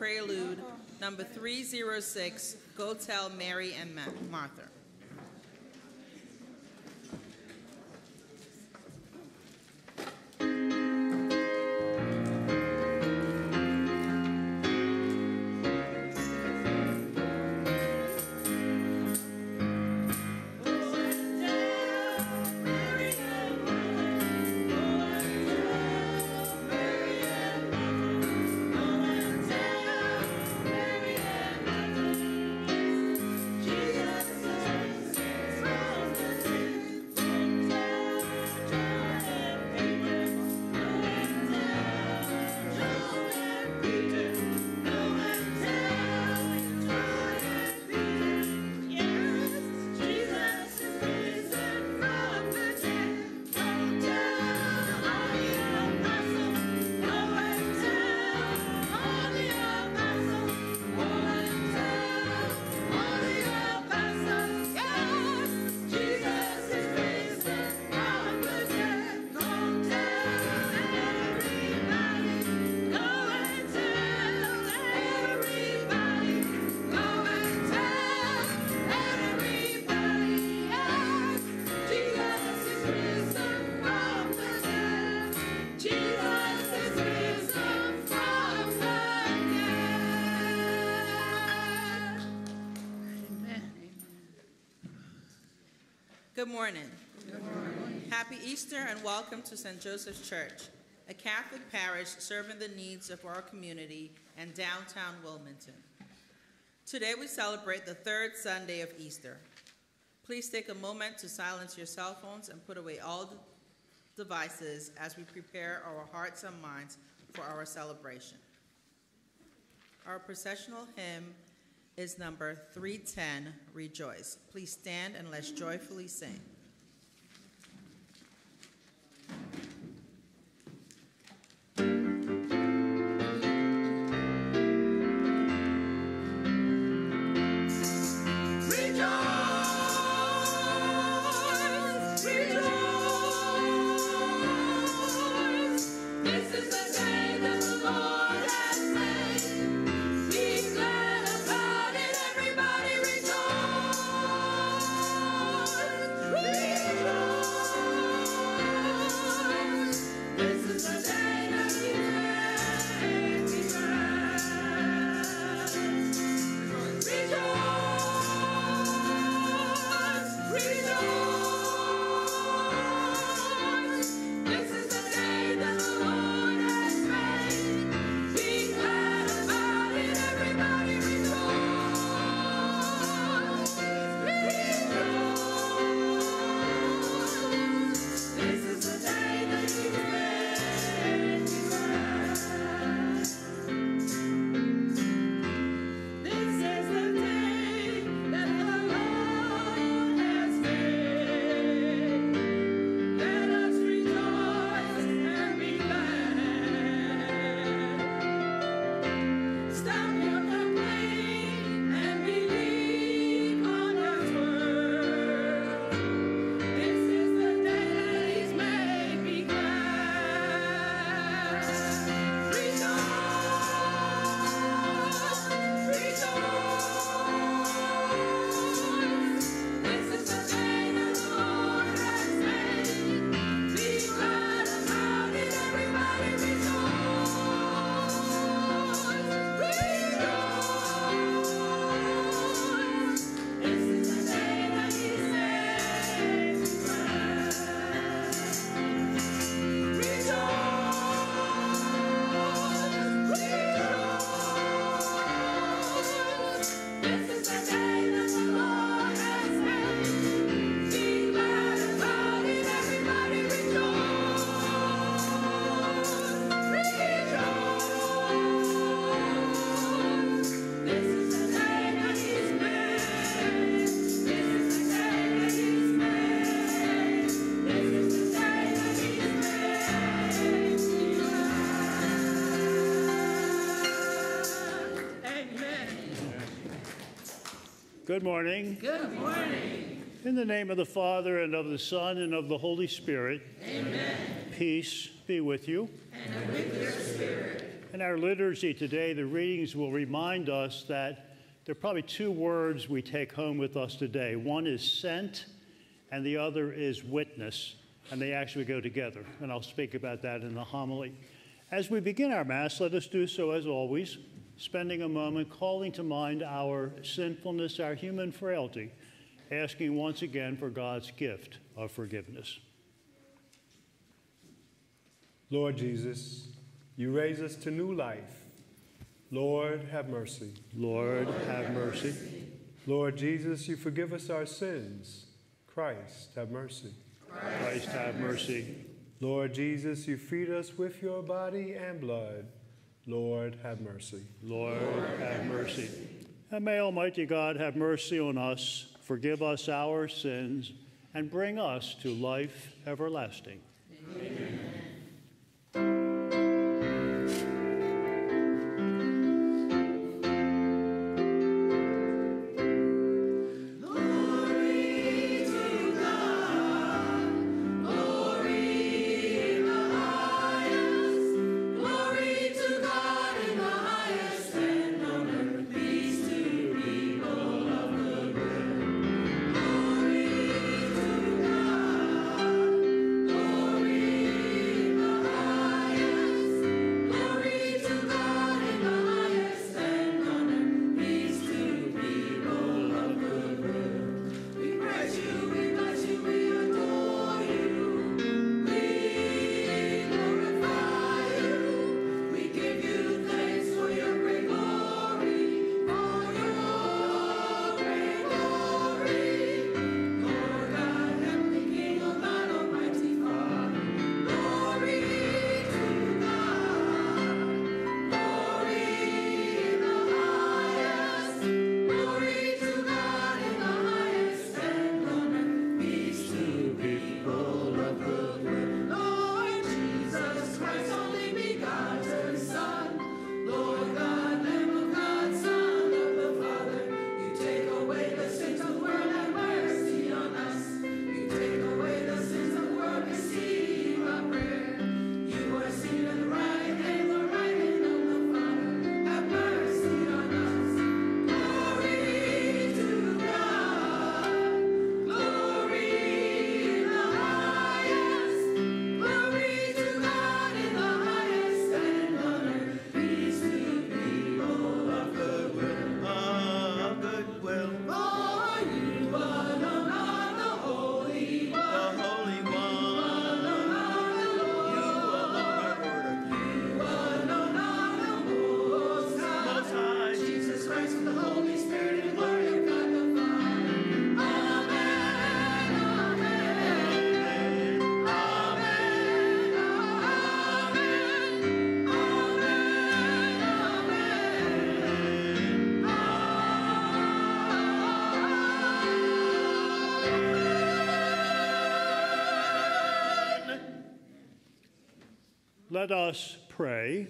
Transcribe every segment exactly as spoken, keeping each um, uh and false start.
Prelude number three oh six, Go Tell Mary and Ma Martha. Good morning. Good morning. Happy Easter and welcome to Saint Joseph's Church, a Catholic parish serving the needs of our community and downtown Wilmington. Today we celebrate the third Sunday of Easter. Please take a moment to silence your cell phones and put away all devices as we prepare our hearts and minds for our celebration. Our processional hymn is number three ten, Rejoice. Please stand and let's joyfully sing. Good morning. Good morning. In the name of the Father, and of the Son, and of the Holy Spirit. Amen. Peace be with you. And with your spirit. In our liturgy today, the readings will remind us that there are probably two words we take home with us today. One is sent, and the other is witness, and they actually go together, and I'll speak about that in the homily. As we begin our Mass, let us do so as always, spending a moment calling to mind our sinfulness, our human frailty, asking once again for God's gift of forgiveness. Lord Jesus, you raise us to new life. Lord, have mercy. Lord, have mercy. Lord Jesus, you forgive us our sins. Christ, have mercy. Christ, have mercy. Lord Jesus, you feed us with your body and blood. Lord, have mercy. Lord, have mercy. And may Almighty God have mercy on us, forgive us our sins, and bring us to life everlasting. Amen. Let us pray.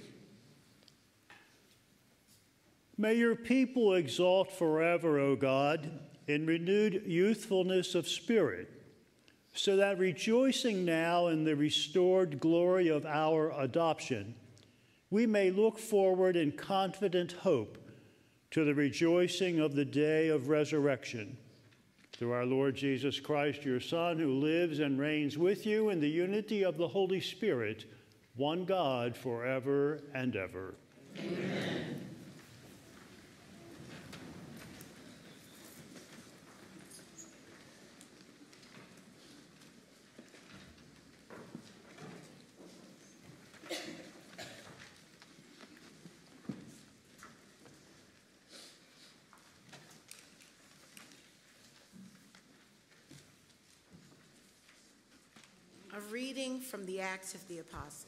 May your people exalt forever, O God, in renewed youthfulness of spirit, so that rejoicing now in the restored glory of our adoption, we may look forward in confident hope to the rejoicing of the day of resurrection. Through our Lord Jesus Christ, your Son, who lives and reigns with you in the unity of the Holy Spirit, one God, forever and ever. Amen. A reading from the Acts of the Apostles.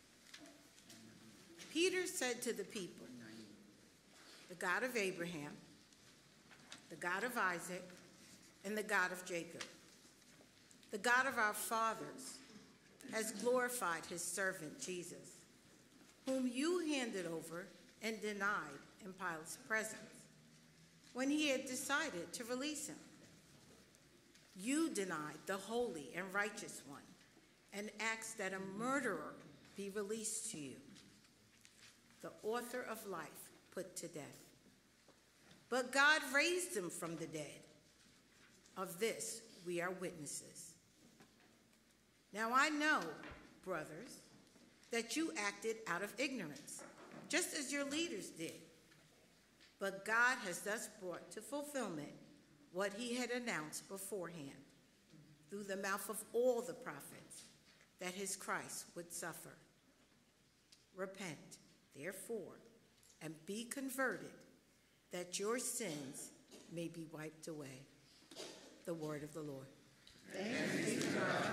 Peter said to the people, "The God of Abraham, the God of Isaac, and the God of Jacob, the God of our fathers, has glorified his servant Jesus, whom you handed over and denied in Pilate's presence when he had decided to release him. You denied the holy and righteous one and asked that a murderer be released to you. the author of life, put to death. But God raised him from the dead. Of this we are witnesses. Now I know, brothers, that you acted out of ignorance, just as your leaders did. But God has thus brought to fulfillment what he had announced beforehand, through the mouth of all the prophets, that his Christ would suffer. Repent, therefore, and be converted, that your sins may be wiped away. The word of the Lord. Thanks be to God.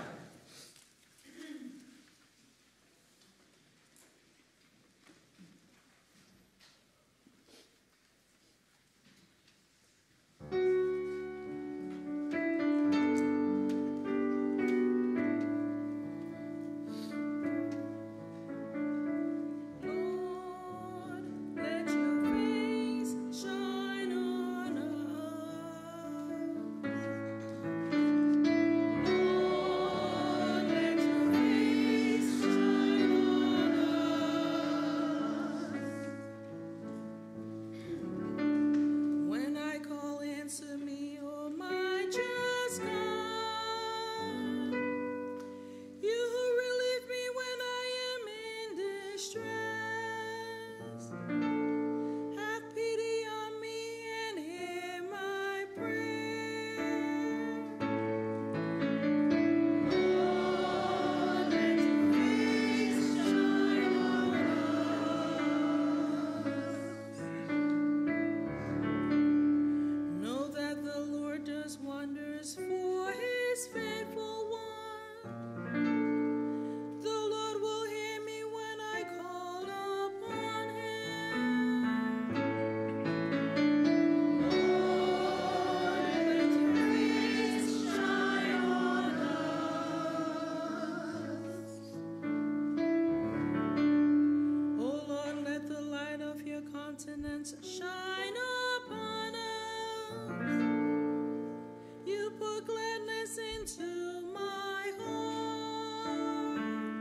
Shine upon us. You put gladness into my heart.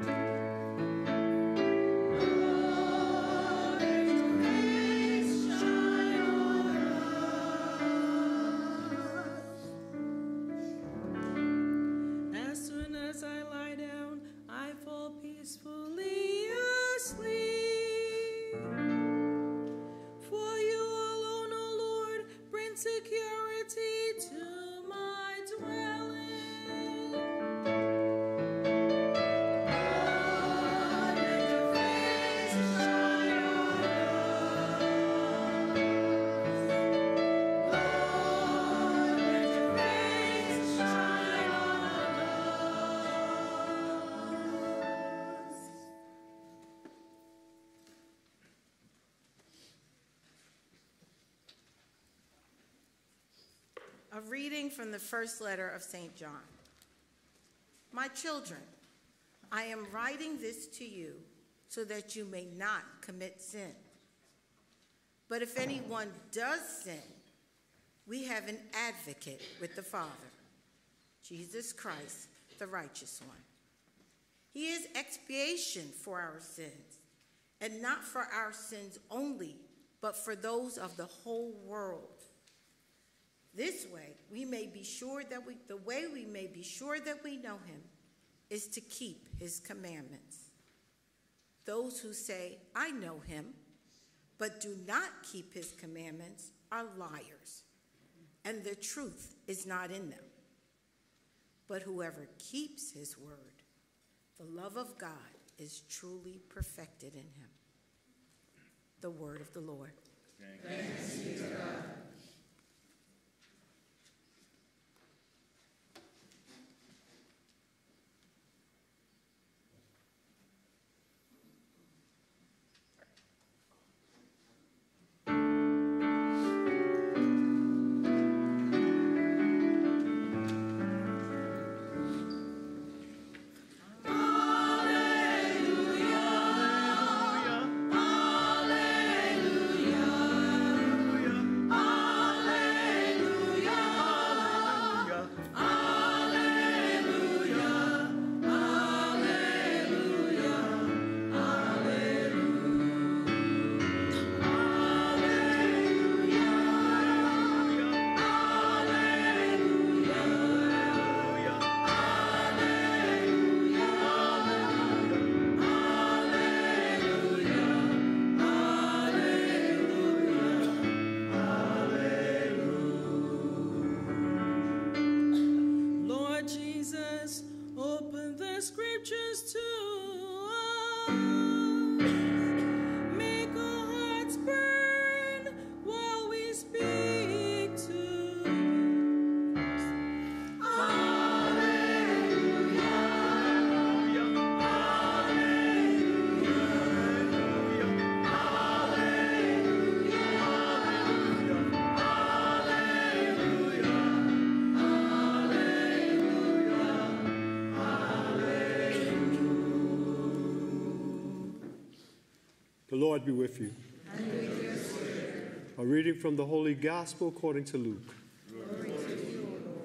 Lord, let your face shine on us. As soon as I lie down, I fall peacefully asleep. Security to my dwelling. Lord, let your face shine on us. Lord, let your face shine on us. A reading from the first letter of Saint John. My children, I am writing this to you so that you may not commit sin. But if anyone does sin, we have an advocate with the Father, Jesus Christ, the righteous one. He is expiation for our sins, and not for our sins only, but for those of the whole world. This way, we may be sure that we, the way we may be sure that we know him is to keep his commandments. Those who say, I know him, but do not keep his commandments are liars, and the truth is not in them. But whoever keeps his word, the love of God is truly perfected in him. The word of the Lord. Thanks be to God. Alleluia. Lord be with you. And with your spirit. A reading from the Holy Gospel according to Luke. Glory to you, Lord.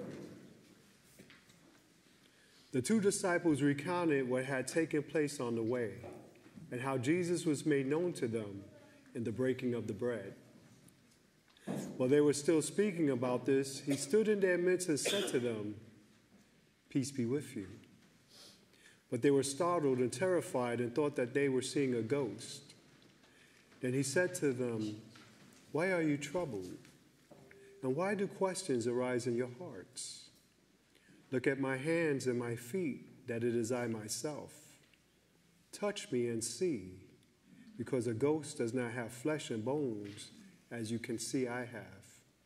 The two disciples recounted what had taken place on the way and how Jesus was made known to them in the breaking of the bread. While they were still speaking about this, he stood in their midst and said to them, "Peace be with you." But they were startled and terrified and thought that they were seeing a ghost. Then he said to them, "Why are you troubled? And why do questions arise in your hearts? Look at my hands and my feet, that it is I myself. Touch me and see, because a ghost does not have flesh and bones, as you can see I have."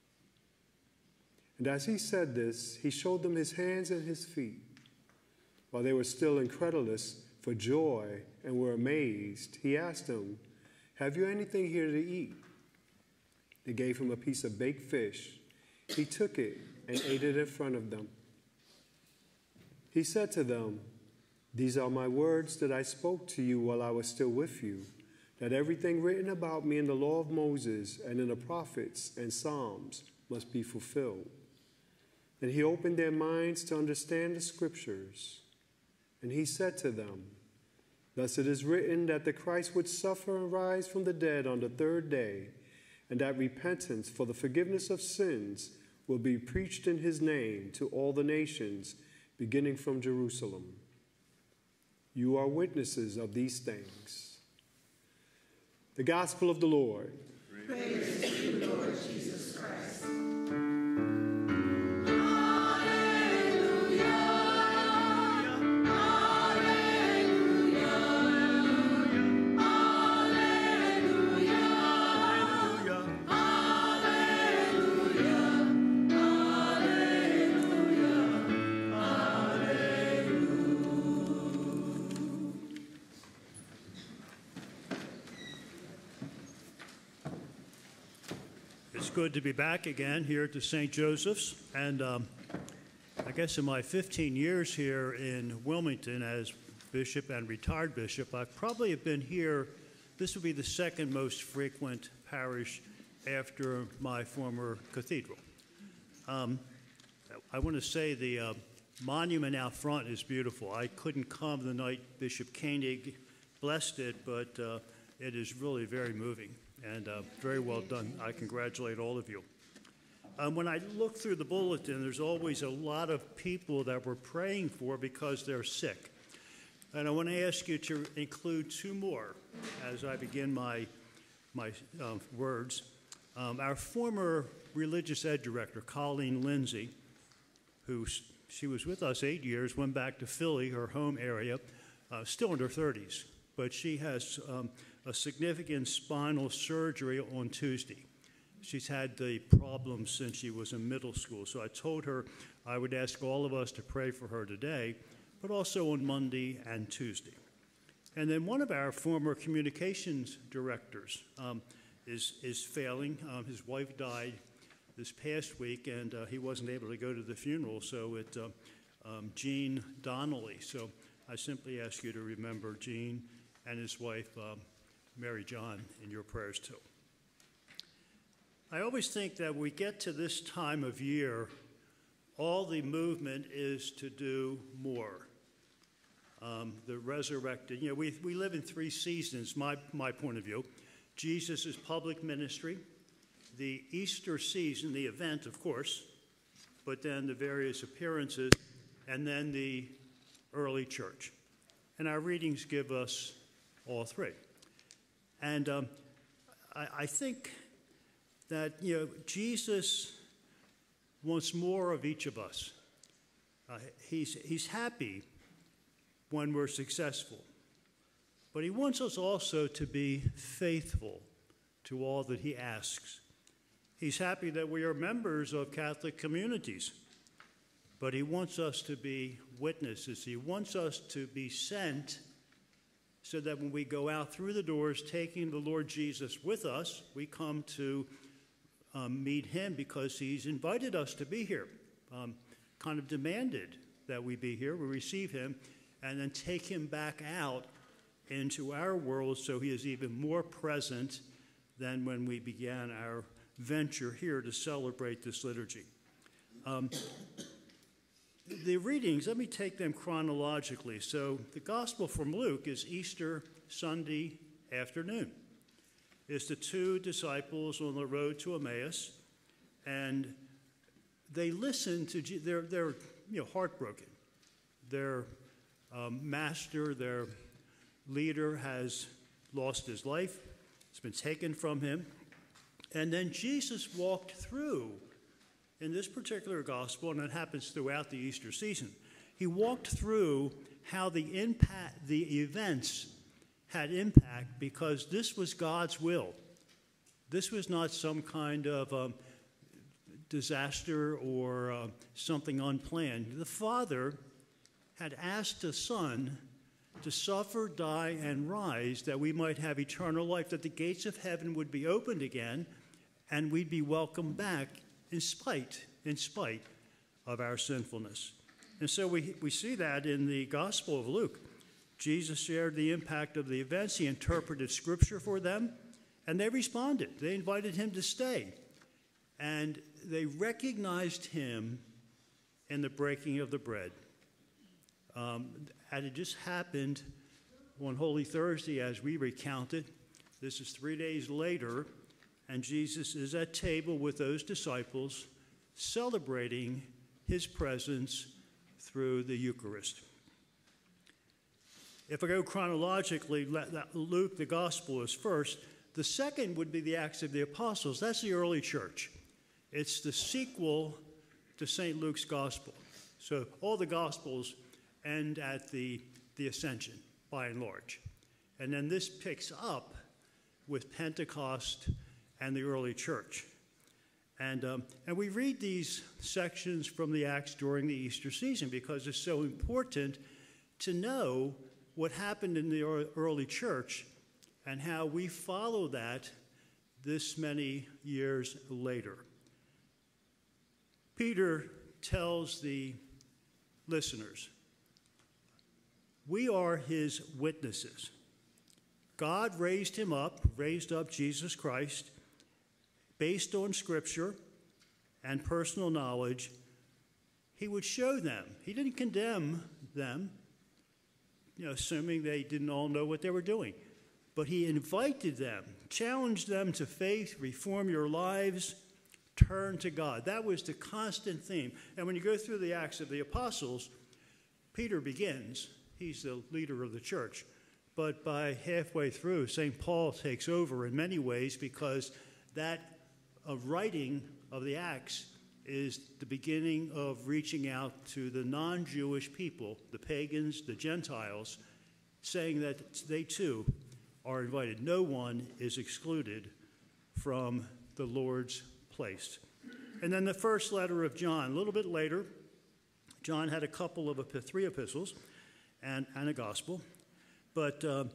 And as he said this, he showed them his hands and his feet. While they were still incredulous for joy and were amazed, he asked them, "Have you anything here to eat?" They gave him a piece of baked fish. He took it and ate it in front of them. He said to them, "These are my words that I spoke to you while I was still with you, that everything written about me in the law of Moses and in the prophets and Psalms must be fulfilled." And he opened their minds to understand the scriptures. And he said to them, "Thus it is written that the Christ would suffer and rise from the dead on the third day, and that repentance for the forgiveness of sins will be preached in his name to all the nations, beginning from Jerusalem. You are witnesses of these things." The Gospel of the Lord. Praise to you, Lord Jesus Christ. It's good to be back again here at the Saint Joseph's, and um, I guess in my fifteen years here in Wilmington as bishop and retired bishop, I probably have been here. This would be the second most frequent parish after my former cathedral. Um, I want to say the uh, monument out front is beautiful. I couldn't come the night Bishop Koenig blessed it, but uh, it is really very moving. And uh, very well done. I congratulate all of you. Um, when I look through the bulletin, there's always a lot of people that we're praying for because they're sick. And I want to ask you to include two more as I begin my, my um, words. Um, our former religious ed director, Colleen Lindsay, who she was with us eight years, went back to Philly, her home area, uh, still in her thirties, but she has um, a significant spinal surgery on Tuesday. She's had the problem since she was in middle school. So I told her I would ask all of us to pray for her today, but also on Monday and Tuesday. And then one of our former communications directors um, is, is failing. Um, his wife died this past week, and uh, he wasn't able to go to the funeral, so it's uh, um, Gene Donnelly. So I simply ask you to remember Gene and his wife, um, Mary John, in your prayers too. I always think that we get to this time of year, all the movement is to do more. Um, the resurrected, you know, we, we live in three seasons, my, my point of view. Jesus' public ministry, the Easter season, the event, of course, but then the various appearances, and then the early church. And our readings give us all three. And um, I, I think that, you know, Jesus wants more of each of us. Uh, he's, he's happy when we're successful, but he wants us also to be faithful to all that he asks. He's happy that we are members of Catholic communities, but he wants us to be witnesses. He wants us to be sent so that when we go out through the doors taking the Lord Jesus with us, we come to um, meet him because he's invited us to be here, um, kind of demanded that we be here. We receive him and then take him back out into our world, so he is even more present than when we began our venture here to celebrate this liturgy. Um, the readings, let me take them chronologically. So the Gospel from Luke is Easter Sunday afternoon. It's the two disciples on the road to Emmaus, and they listen to, they're, they're you know, heartbroken. Their um, master, their leader has lost his life. It's been taken from him. And then Jesus walked through, in this particular gospel, and it happens throughout the Easter season, he walked through how the impact, the events had impact because this was God's will. This was not some kind of um, disaster or uh, something unplanned. The Father had asked the Son to suffer, die, and rise that we might have eternal life, that the gates of heaven would be opened again, and we'd be welcomed back in spite, in spite of our sinfulness. And so we, we see that in the Gospel of Luke. Jesus shared the impact of the events. He interpreted Scripture for them, and they responded. They invited him to stay. And they recognized him in the breaking of the bread. Um, and it just happened on Holy Thursday as we recounted. This is three days later, and Jesus is at table with those disciples celebrating his presence through the Eucharist. If I go chronologically, Luke, the Gospel, is first. The second would be the Acts of the Apostles. That's the early church. It's the sequel to Saint Luke's Gospel. So all the Gospels end at the, the Ascension, by and large. And then this picks up with Pentecost and the early church. And, um, and we read these sections from the Acts during the Easter season because it's so important to know what happened in the early church and how we follow that this many years later. Peter tells the listeners, we are his witnesses. God raised him up, raised up Jesus Christ, based on Scripture and personal knowledge. He would show them. He didn't condemn them, you know, assuming they didn't all know what they were doing. But he invited them, challenged them to faith, reform your lives, turn to God. That was the constant theme. And when you go through the Acts of the Apostles, Peter begins. He's the leader of the church. But by halfway through, Saint Paul takes over in many ways because that uh, writing of the Acts is the beginning of reaching out to the non-Jewish people, the pagans, the Gentiles, saying that they too are invited. No one is excluded from the Lord's place. And then the first letter of John, a little bit later, John had a couple of, three epistles and, and a gospel, but uh,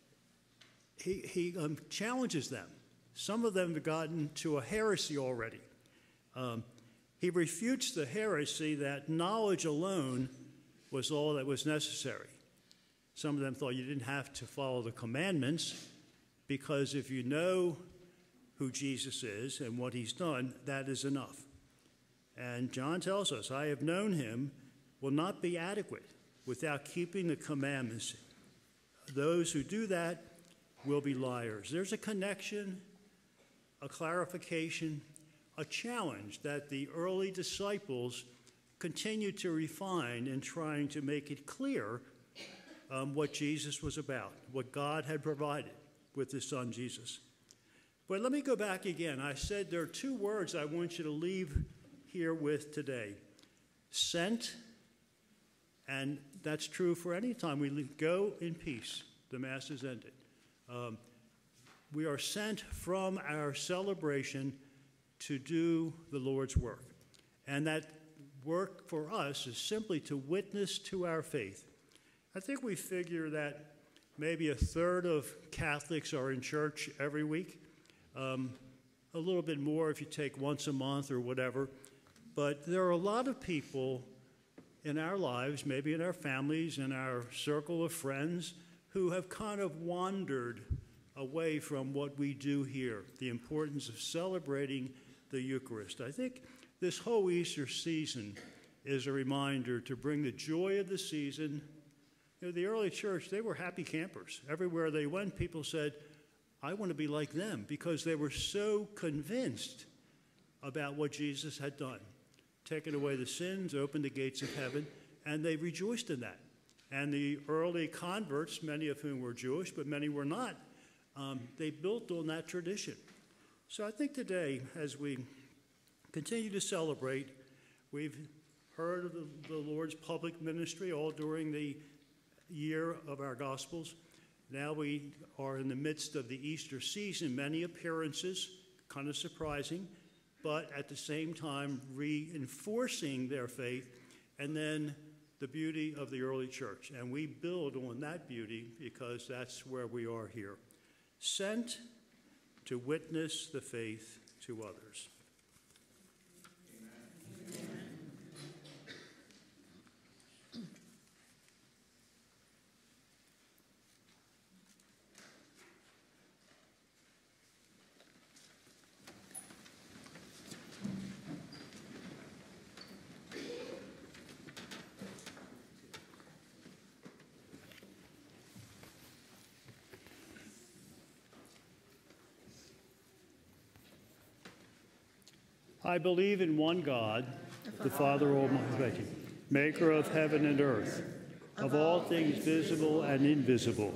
he, he um, challenges them. Some of them have gotten to a heresy already. Um, he refutes the heresy that knowledge alone was all that was necessary. Some of them thought you didn't have to follow the commandments because if you know who Jesus is and what he's done, that is enough. And John tells us, I have known him will not be adequate without keeping the commandments. Those who do that will be liars. There's a connection, a clarification, a challenge that the early disciples continued to refine in trying to make it clear um, what Jesus was about, what God had provided with his son Jesus. But let me go back again. I said there are two words I want you to leave here with today. Sent, and that's true for any time we leave. Go in peace. The Mass is ended. Um, we are sent from our celebration to do the Lord's work. And that work for us is simply to witness to our faith. I think we figure that maybe a third of Catholics are in church every week. Um, a little bit more if you take once a month or whatever. But there are a lot of people in our lives, maybe in our families, in our circle of friends, who have kind of wandered away from what we do here, the importance of celebrating the Eucharist. I think this whole Easter season is a reminder to bring the joy of the season. You know, the early church, they were happy campers. Everywhere they went, people said, I want to be like them, because they were so convinced about what Jesus had done. Taken away the sins, opened the gates of heaven, and they rejoiced in that. And the early converts, many of whom were Jewish, but many were not, um, they built on that tradition. So I think today, as we continue to celebrate, we've heard of the, the Lord's public ministry all during the year of our Gospels. Now we are in the midst of the Easter season, many appearances, kind of surprising, but at the same time reinforcing their faith, and then the beauty of the early church. And we build on that beauty because that's where we are here, sent to witness the faith to others. I believe in one God, the Father Almighty, maker of heaven and earth, of all things visible and invisible.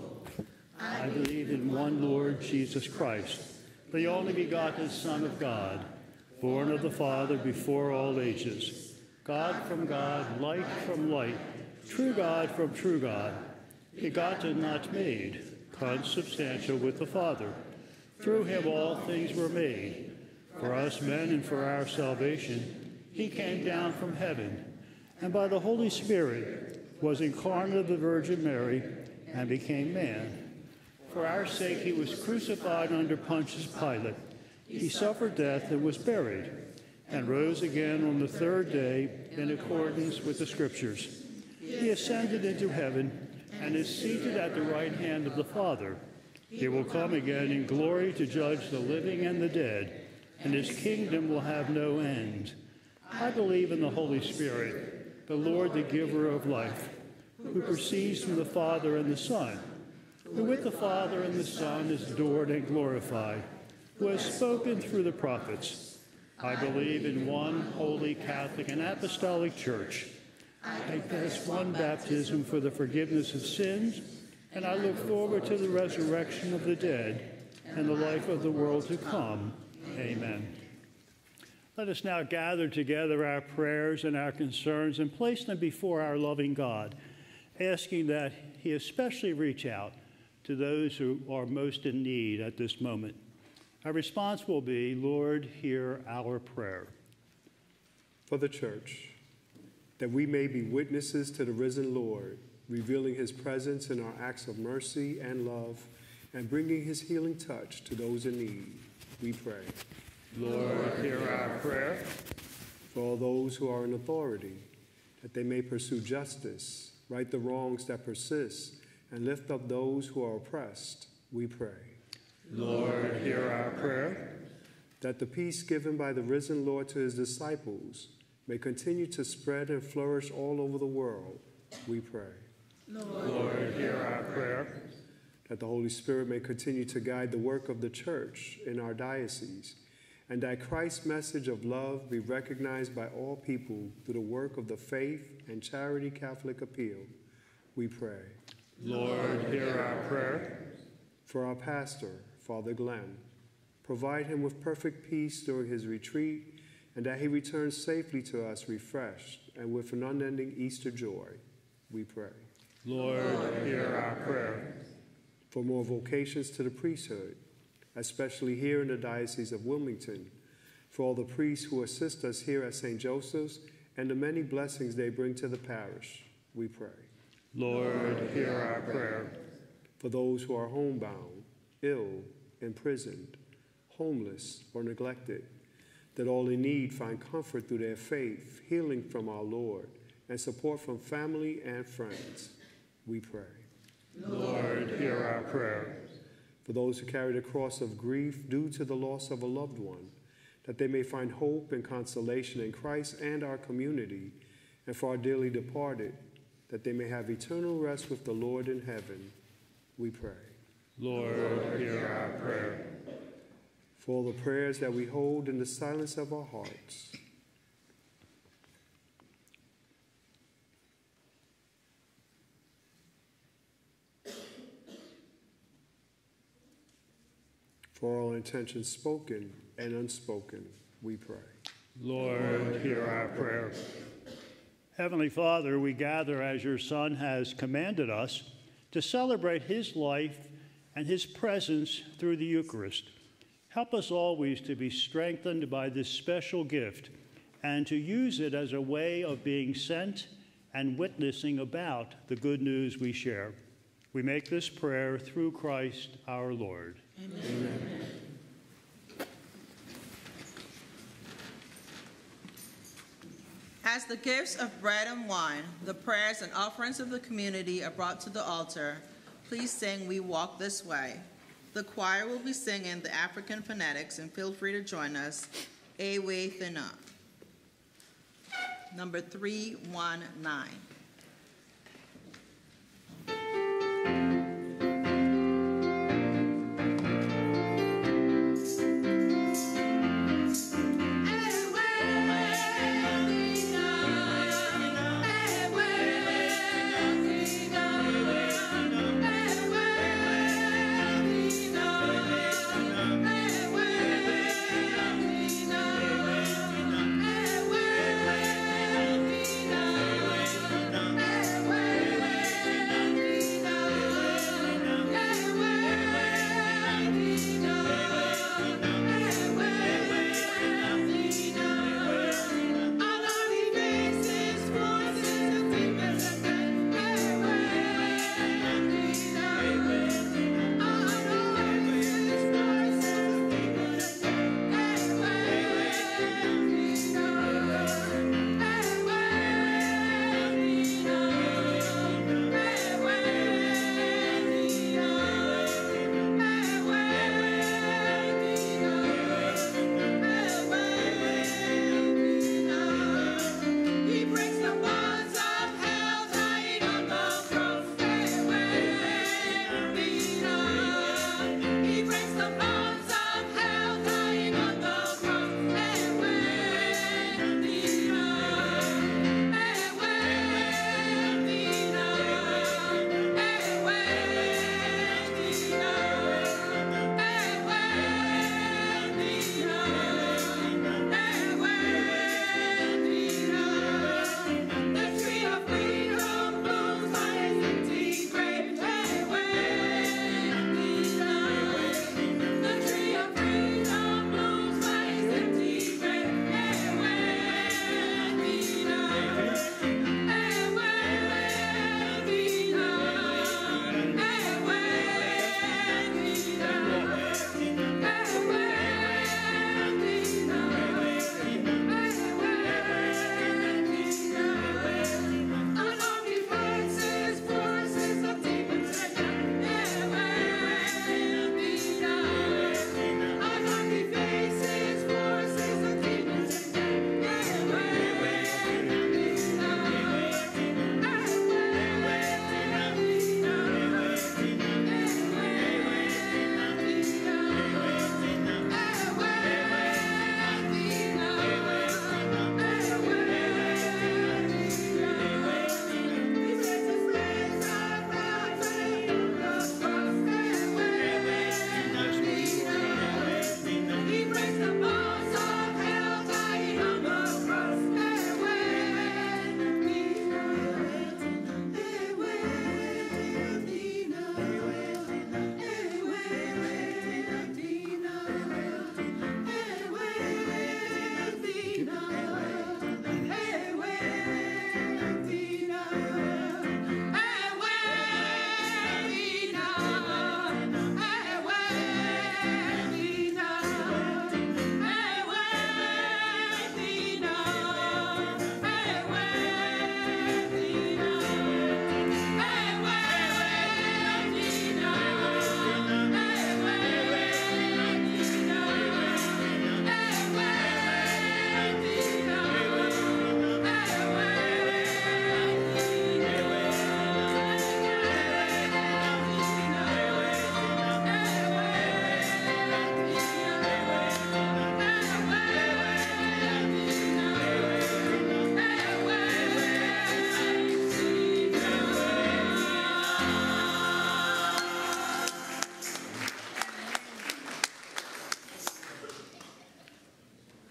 I believe in one Lord Jesus Christ, the only begotten Son of God, born of the Father before all ages, God from God, light from light, true God from true God, begotten, not made, consubstantial with the Father. Through him all things were made. For us men and for our salvation, he came down from heaven, and by the Holy Spirit was incarnate of the Virgin Mary and became man. For our sake he was crucified under Pontius Pilate. He suffered death and was buried, and rose again on the third day in accordance with the Scriptures. He ascended into heaven and is seated at the right hand of the Father. He will come again in glory to judge the living and the dead, and his kingdom will have no end. I believe in the Holy Spirit, the Lord, the giver of life, who proceeds from the Father and the Son, who with the Father and the Son is adored and glorified, who has spoken through the prophets. I believe in one holy Catholic and Apostolic Church. I confess one baptism for the forgiveness of sins, and I look forward to the resurrection of the dead and the life of the world to come. Amen. Let us now gather together our prayers and our concerns and place them before our loving God, asking that he especially reach out to those who are most in need at this moment. Our response will be, Lord, hear our prayer. For the church, that we may be witnesses to the risen Lord, revealing his presence in our acts of mercy and love, and bringing his healing touch to those in need. We pray. Lord, hear our prayer. For all those who are in authority, that they may pursue justice, right the wrongs that persist, and lift up those who are oppressed, we pray. Lord, hear our prayer. That the peace given by the risen Lord to his disciples may continue to spread and flourish all over the world, we pray. Lord, hear our prayer. That the Holy Spirit may continue to guide the work of the church in our diocese, and that Christ's message of love be recognized by all people through the work of the Faith and Charity Catholic Appeal, we pray. Lord, hear our prayer. For our pastor, Father Glenn, provide him with perfect peace during his retreat, and that he returns safely to us refreshed and with an unending Easter joy, we pray. Lord, hear our prayer. For more vocations to the priesthood, especially here in the Diocese of Wilmington, for all the priests who assist us here at Saint Joseph's and the many blessings they bring to the parish, we pray. Lord, hear our prayer. For those who are homebound, ill, imprisoned, homeless, or neglected, that all in need find comfort through their faith, healing from our Lord, and support from family and friends, we pray. Lord, hear our prayer. For those who carry the cross of grief due to the loss of a loved one, that they may find hope and consolation in Christ and our community, and for our dearly departed, that they may have eternal rest with the Lord in heaven, we pray. Lord, hear our prayer. For all the prayers that we hold in the silence of our hearts, for all intentions spoken and unspoken, we pray. Lord, hear our prayer. Heavenly Father, we gather as your Son has commanded us to celebrate his life and his presence through the Eucharist. Help us always to be strengthened by this special gift and to use it as a way of being sent and witnessing about the good news we share. We make this prayer through Christ our Lord. Amen. Amen. As the gifts of bread and wine, the prayers and offerings of the community are brought to the altar, please sing "We Walk This Way." The choir will be singing the African phonetics, and feel free to join us. Ewe Thina. Number three one nine. Amen.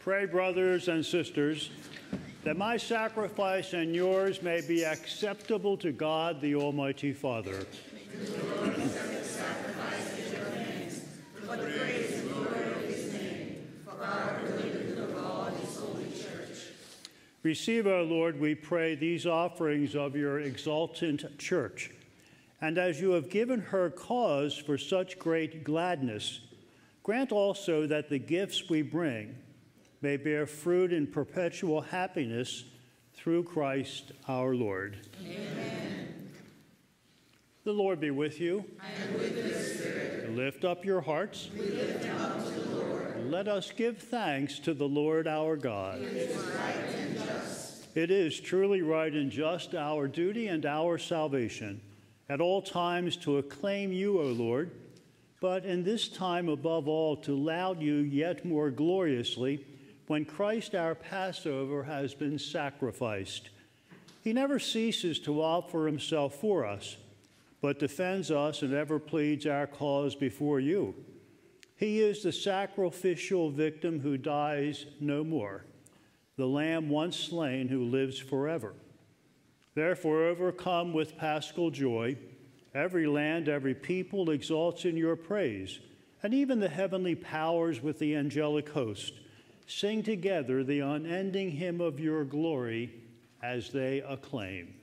Pray, brothers and sisters, that my sacrifice and yours may be acceptable to God, the Almighty Father. Receive, O Lord, we pray, these offerings of your exultant church, and as you have given her cause for such great gladness, grant also that the gifts we bring may bear fruit in perpetual happiness through Christ our Lord. Amen. The Lord be with you. And with your spirit. Lift up your hearts. We lift them up to the Lord. Let us give thanks to the Lord our God. It is right and just. It is truly right and just, our duty and our salvation, at all times to acclaim you, O Lord, but in this time above all to laud you yet more gloriously when Christ our Passover has been sacrificed. He never ceases to offer himself for us, but defends us and ever pleads our cause before you. He is the sacrificial victim who dies no more, the Lamb once slain who lives forever. Therefore, overcome with paschal joy, every land, every people exalts in your praise, and even the heavenly powers with the angelic host sing together the unending hymn of your glory as they acclaim.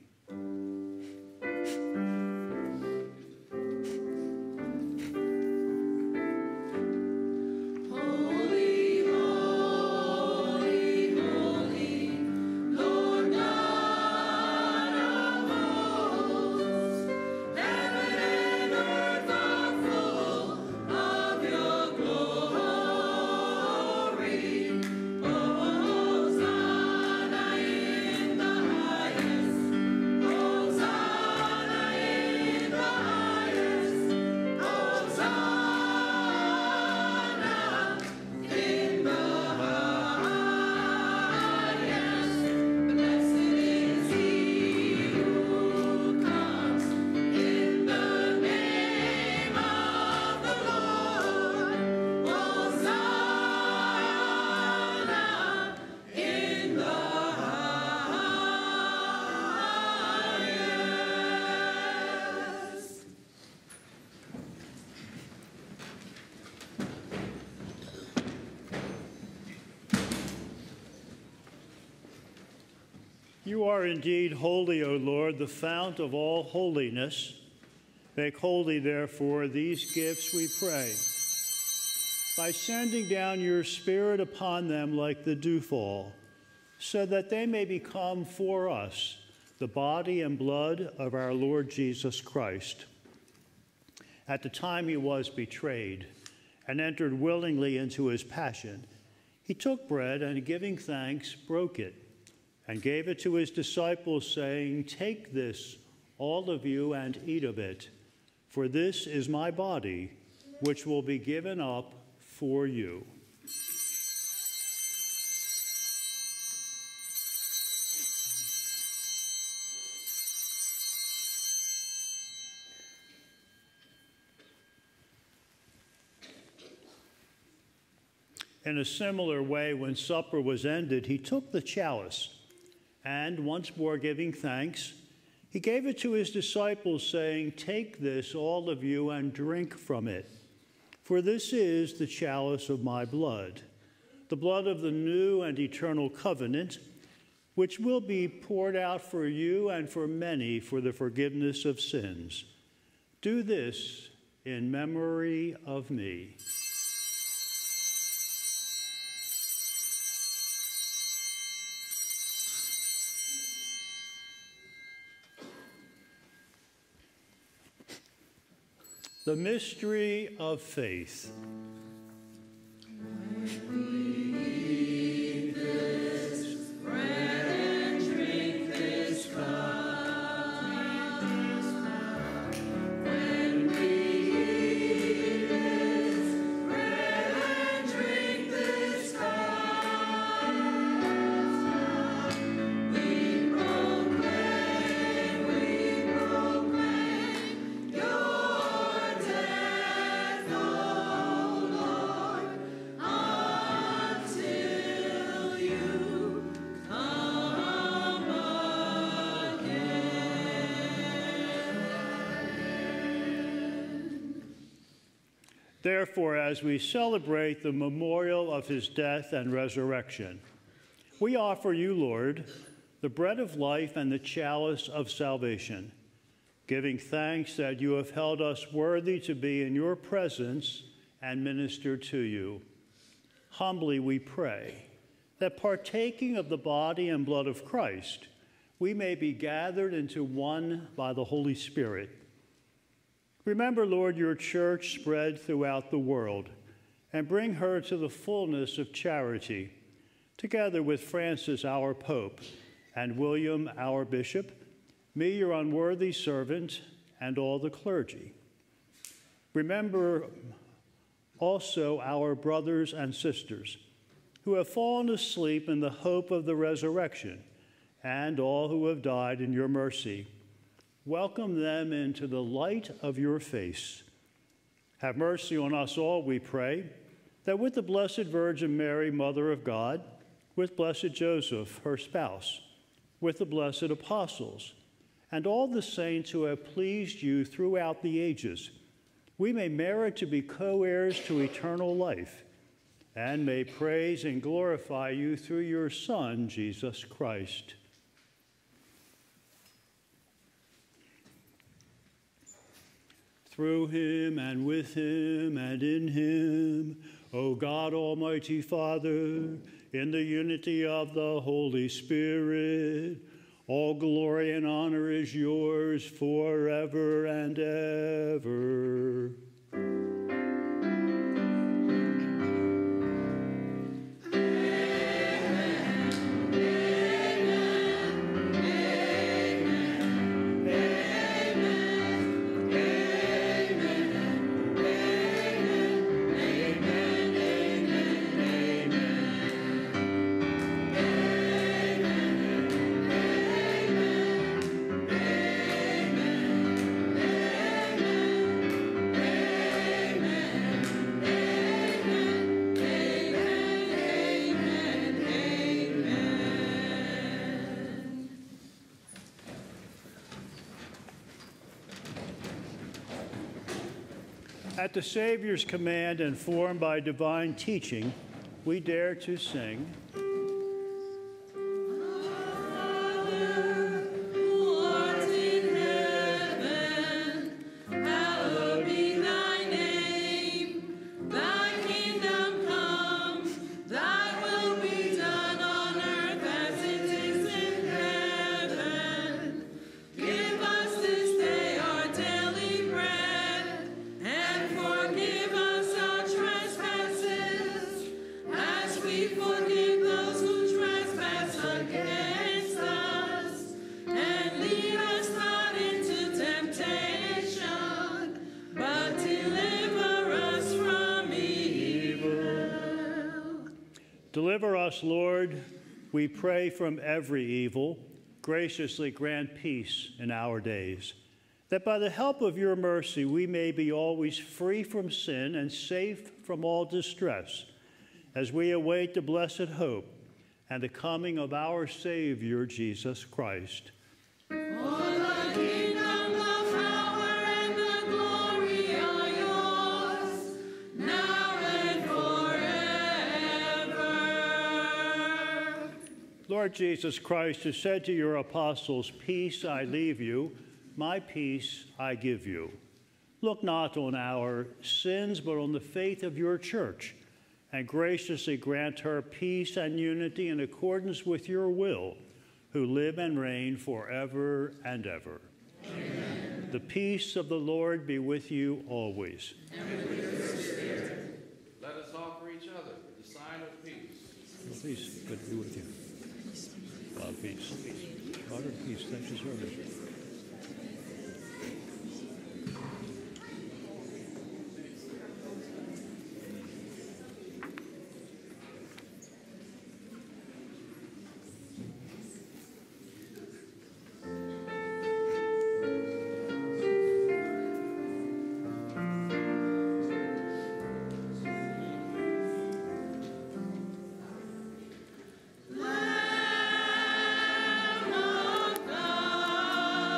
You are indeed holy, O Lord, the fount of all holiness. Make holy, therefore, these gifts, we pray, by sending down your Spirit upon them like the dewfall, so that they may become for us the body and blood of our Lord Jesus Christ. At the time he was betrayed and entered willingly into his passion, he took bread and, giving thanks, broke it, and gave it to his disciples, saying, "Take this, all of you, and eat of it, for this is my body, which will be given up for you." In a similar way, when supper was ended, he took the chalice, and once more giving thanks, he gave it to his disciples, saying, "Take this, all of you, and drink from it. For this is the chalice of my blood, the blood of the new and eternal covenant, which will be poured out for you and for many for the forgiveness of sins. Do this in memory of me." The mystery of faith. Your death, Therefore, as we celebrate the memorial of his death and resurrection, we offer you, Lord, the bread of life and the chalice of salvation, giving thanks that you have held us worthy to be in your presence and minister to you. Humbly we pray that partaking of the body and blood of Christ, we may be gathered into one by the Holy Spirit. Remember, Lord, your church spread throughout the world, and bring her to the fullness of charity, together with Francis, our Pope, and William, our Bishop, me, your unworthy servant, and all the clergy. Remember also our brothers and sisters who have fallen asleep in the hope of the resurrection, and all who have died in your mercy. Welcome them into the light of your face. Have mercy on us all, we pray, that with the Blessed Virgin Mary, Mother of God, with blessed Joseph, her spouse, with the blessed apostles, and all the saints who have pleased you throughout the ages, we may merit to be co-heirs to eternal life, and may praise and glorify you through your Son, Jesus Christ. Through him and with him and in him, O God, Almighty Father, in the unity of the Holy Spirit, all glory and honor is yours forever and ever. At the Savior's command and formed by divine teaching, we dare to sing. Deliver us, Lord, we pray, from every evil. Graciously grant peace in our days, that by the help of your mercy we may be always free from sin and safe from all distress, as we await the blessed hope and the coming of our Savior, Jesus Christ. Lord Jesus Christ, who said to your apostles, "Peace I leave you, my peace I give you," look not on our sins, but on the faith of your church, and graciously grant her peace and unity in accordance with your will, who live and reign forever and ever. Amen. The peace of the Lord be with you always. And with your spirit. Let us offer each other the sign of peace. Peace, good to be with you. God, peace. God of peace, thank you, service. Lamb of God.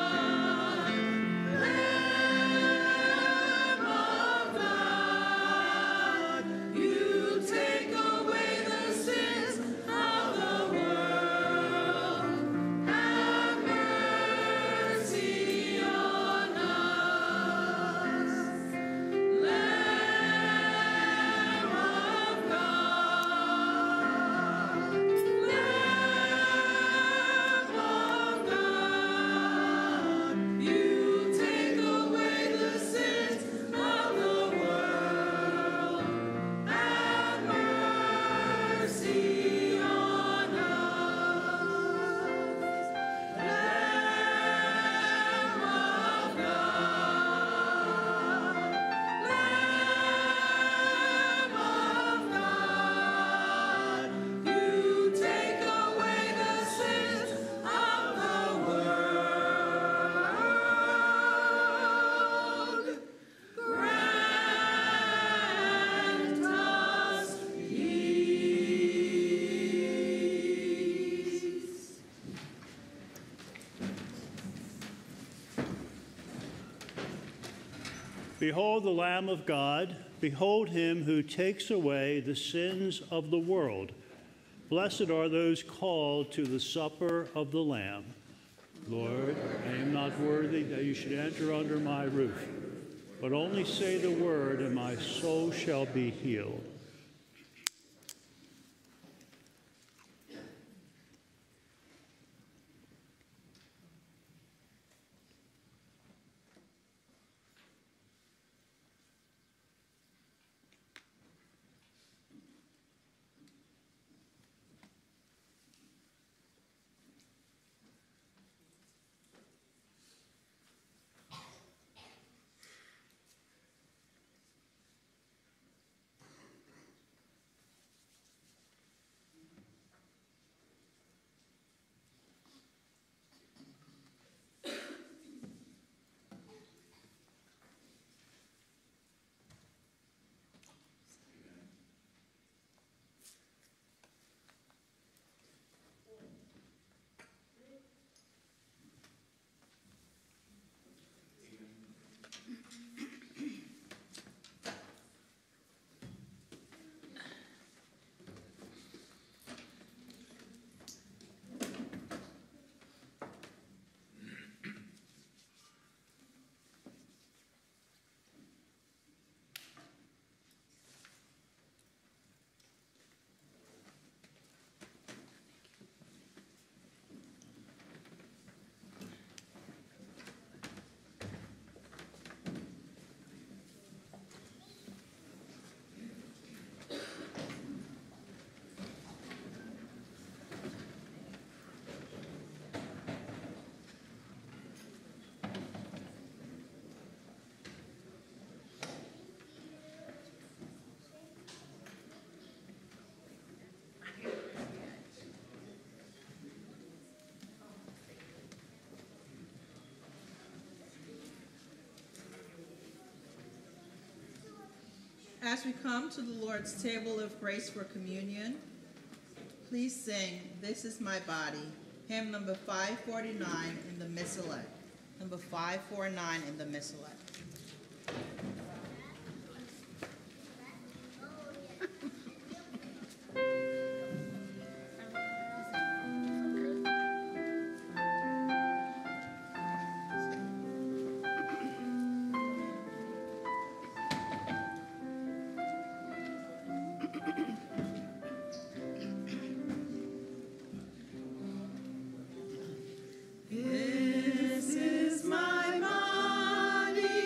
Behold the Lamb of God. Behold him who takes away the sins of the world. Blessed are those called to the supper of the Lamb. Lord, I am not worthy that you should enter under my roof, but only say the word, and my soul shall be healed. As we come to the Lord's table of grace for communion, please sing "This Is My Body," hymn number five forty-nine in the Missalette. Number five forty-nine in the Missalette. This is my body.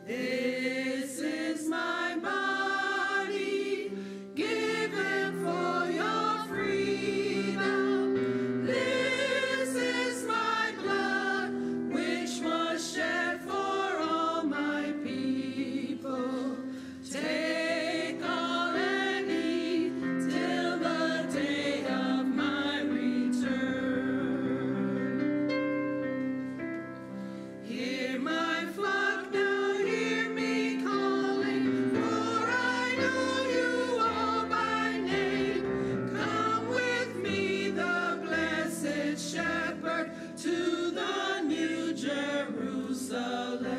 This is my body given for your freedom. This is my blood which was shed for all my people. Take all and eat till the day of my return. Hear my flock now, hear me calling, for I know you all by name. Come with me, the blessed shepherd, to the new Jerusalem.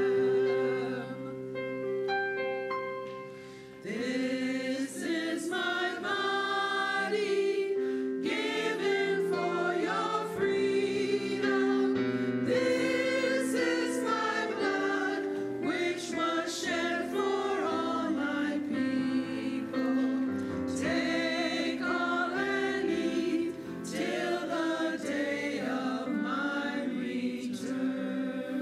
This is my body given for your freedom. This is my blood which was shed for all my people. Take all and eat till the day of my return.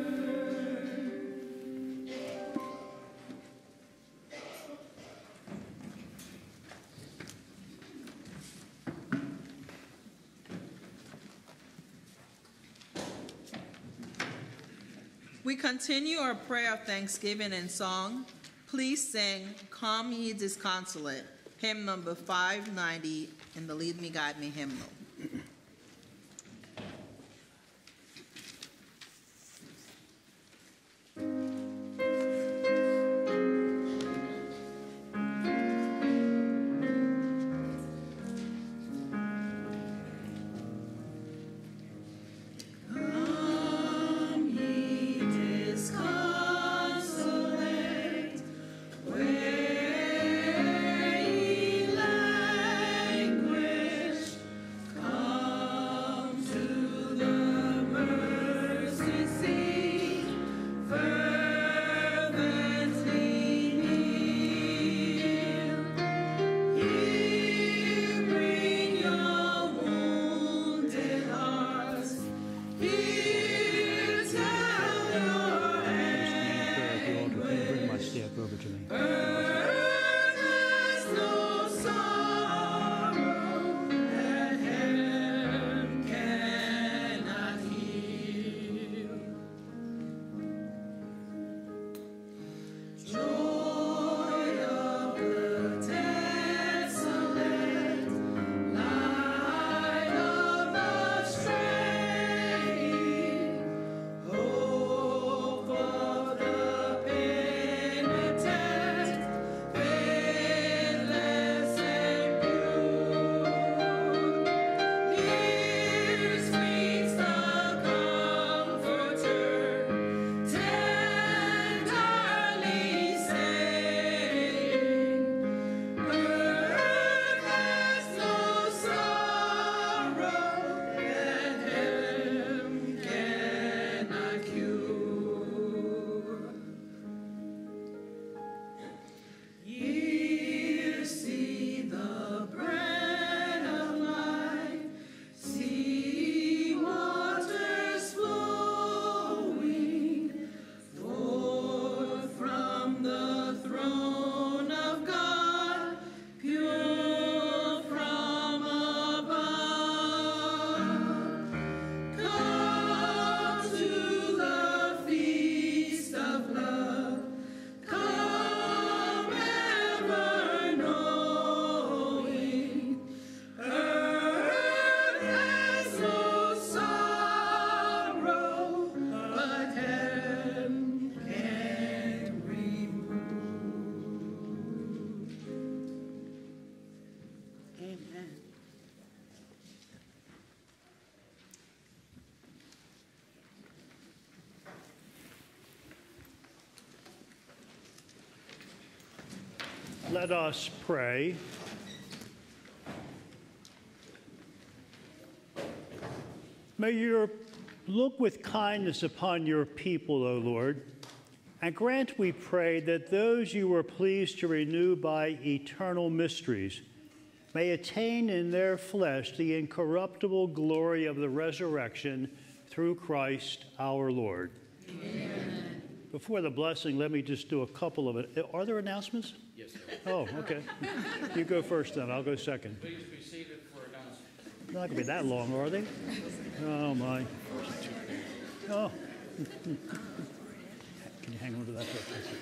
We continue our prayer of thanksgiving and song. Please sing Come Ye Disconsolate, hymn number five ninety in the Lead Me, Guide Me hymnal. Come ye disconsolate, where ye languish, come to the mercy seat, fervently kneel. Here bring your wounded hearts, here tell your Bring my staff over to me. earth has no sorrow that heaven cannot heal. Joy of the desolate, light of the straying, hope of the penitent, faithless and pure. Here speaks the Comforter, tenderly saying, earth has no sorrow that heaven cannot cure. Here see the bread of life, see waters flowing forth from the throne of God, pure from above. Come to the feast of love. Come ever knowing, earth has no sorrow, but heaven can remove. Amen. Let us pray. May you look with kindness upon your people, O Lord, and grant, we pray, that those you were pleased to renew by eternal mysteries may attain in their flesh the incorruptible glory of the resurrection through Christ our Lord. Amen. Before the blessing, let me just do a couple of it. Are there announcements? Yes, sir. Oh, okay. You go first then. I'll go second. Please be seated for announcements. Not going to be that long, are they? Oh, my. Oh. Can you hang on to that for a second?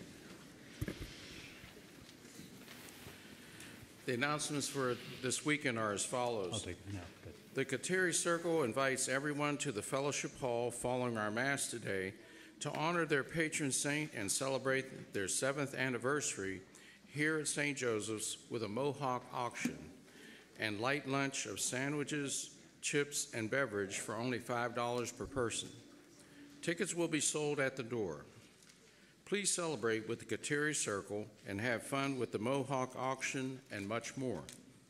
The announcements for this weekend are as follows. I'll take it now. Good. The Kateri Circle invites everyone to the Fellowship Hall following our Mass today to honor their patron saint and celebrate their seventh anniversary here at Saint Joseph's with a Mohawk auction and light lunch of sandwiches, chips, and beverage for only five dollars per person. Tickets will be sold at the door. Please celebrate with the Kateri Circle and have fun with the Mohawk auction and much more.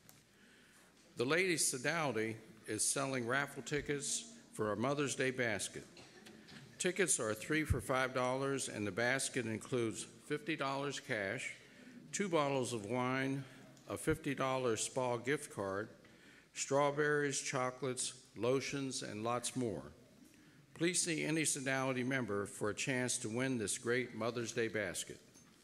The Ladies' Sodality is selling raffle tickets for our Mother's Day basket. Tickets are three for five dollars, and the basket includes fifty dollars cash, two bottles of wine, a fifty dollars spa gift card, strawberries, chocolates, lotions, and lots more. Please see any Sodality member for a chance to win this great Mother's Day basket.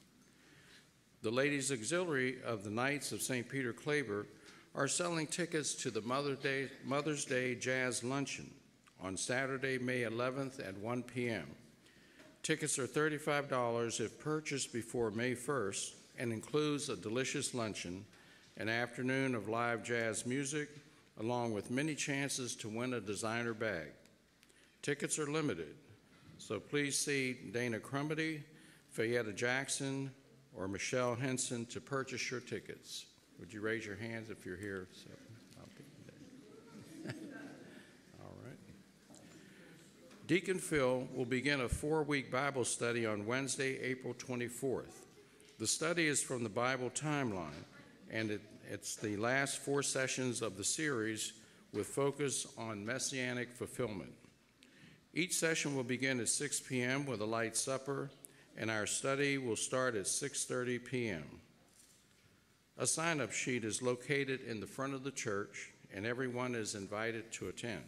The Ladies' Auxiliary of the Knights of Saint Peter Claver are selling tickets to the Mother's Day, Mother's Day Jazz Luncheon on Saturday, May eleventh at one p m Tickets are thirty-five dollars if purchased before May first and includes a delicious luncheon, an afternoon of live jazz music, along with many chances to win a designer bag. Tickets are limited, so please see Dana Crumity, Fayetta Jackson, or Michelle Henson to purchase your tickets. Would you raise your hands if you're here? So, I'll be there. All right. Deacon Phil will begin a four-week Bible study on Wednesday, April twenty-fourth. The study is from the Bible timeline, and it, it's the last four sessions of the series with focus on messianic fulfillment. Each session will begin at six p m with a light supper, and our study will start at six thirty p m A sign-up sheet is located in the front of the church, and everyone is invited to attend.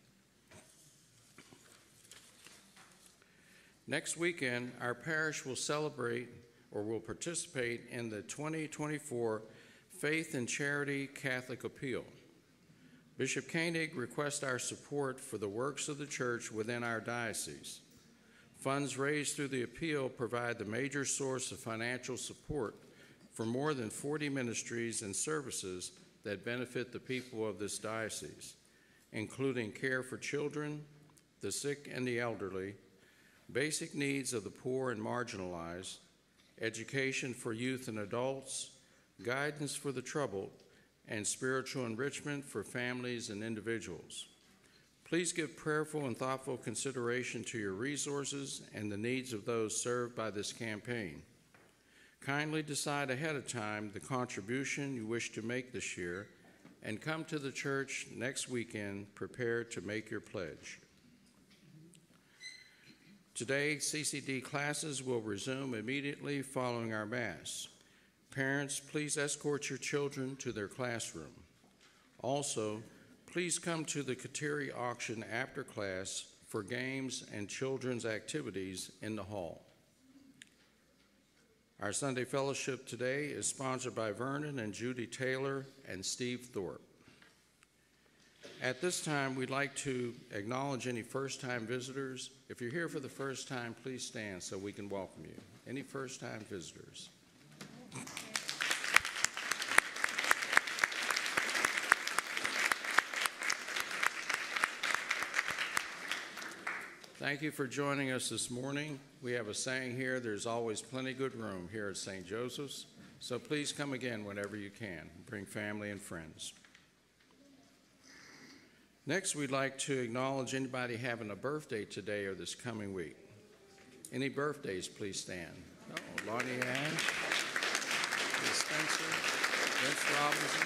Next weekend, our parish will celebrate or will participate in the twenty twenty-four Faith and Charity Catholic Appeal. Bishop Koenig requests our support for the works of the church within our diocese. Funds raised through the appeal provide the major source of financial support for more than forty ministries and services that benefit the people of this diocese, including care for children, the sick and the elderly, basic needs of the poor and marginalized, education for youth and adults, guidance for the troubled, and spiritual enrichment for families and individuals. Please give prayerful and thoughtful consideration to your resources and the needs of those served by this campaign. Kindly decide ahead of time the contribution you wish to make this year and come to the church next weekend prepared to make your pledge. Today, C C D classes will resume immediately following our Mass. Parents, please escort your children to their classroom. Also, please come to the Kateri auction after class for games and children's activities in the hall. Our Sunday fellowship today is sponsored by Vernon and Judy Taylor and Steve Thorpe. At this time, we'd like to acknowledge any first-time visitors. If you're here for the first time, please stand so we can welcome you. Any first-time visitors? Thank you for joining us this morning. We have a saying here, there's always plenty good room here at Saint Joseph's, so please come again whenever you can. Bring family and friends. Next, we'd like to acknowledge anybody having a birthday today or this coming week. Any birthdays, please stand. Oh, Lonnie Ash, Spencer, Vince Robinson.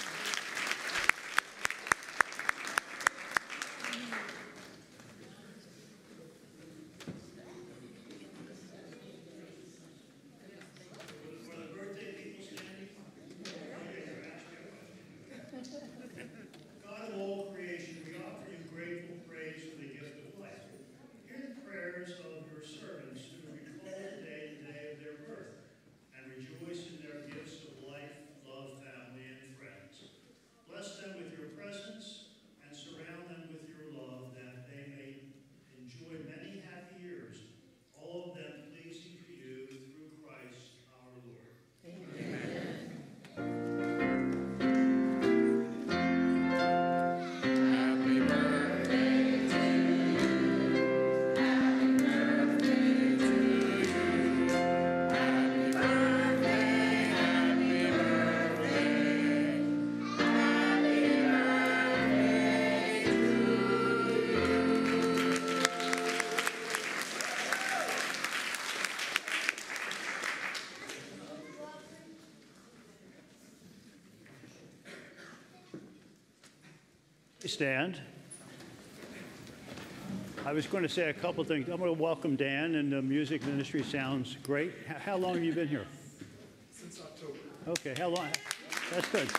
Servants who Stand. I was going to say a couple things. I'm going to welcome Dan, and the music ministry sounds great. H- How long have you been here? Since October. Okay, how long? That's good.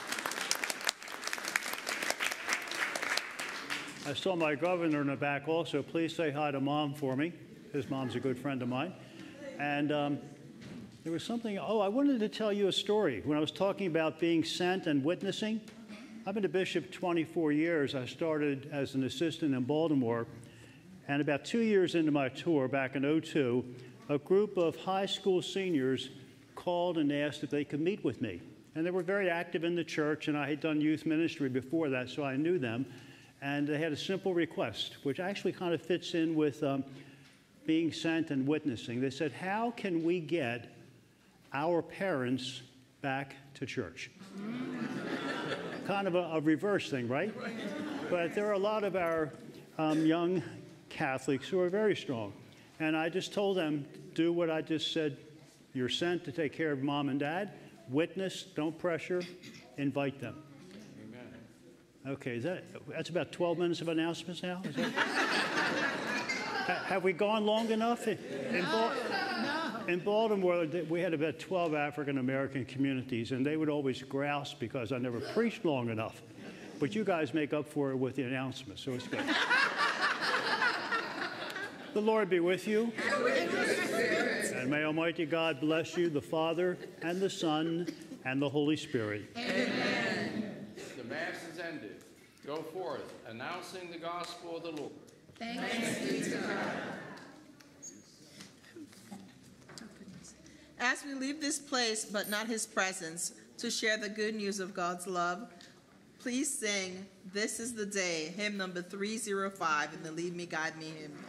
I saw my governor in the back also. Please say hi to Mom for me. His mom's a good friend of mine. And um, there was something, oh, I wanted to tell you a story. When I was talking about being sent and witnessing, I've been a bishop twenty-four years. I started as an assistant in Baltimore. And about two years into my tour, back in oh two, a group of high school seniors called and asked if they could meet with me. And they were very active in the church, and I had done youth ministry before that, so I knew them. And they had a simple request, which actually kind of fits in with um, being sent and witnessing. They said, how can we get our parents back to church? Kind of a, a reverse thing, right? But there are a lot of our um, young Catholics who are very strong. And I just told them, do what I just said. You're sent to take care of mom and dad. Witness, don't pressure, invite them. Amen. Okay, is that, that's about twelve minutes of announcements now? Is that, ha, have we gone long enough? In, in, Ba- in Baltimore, we had about twelve African-American communities, and they would always grouse because I never preached long enough. But you guys make up for it with the announcements, so it's good. The Lord be with you. And may Almighty God bless you, the Father, and the Son, and the Holy Spirit. Amen. The Mass is ended. Go forth, announcing the gospel of the Lord. Thanks be to God. As we leave this place, but not his presence, to share the good news of God's love, please sing This Is the Day, hymn number three oh five in the Lead Me, Guide Me hymn.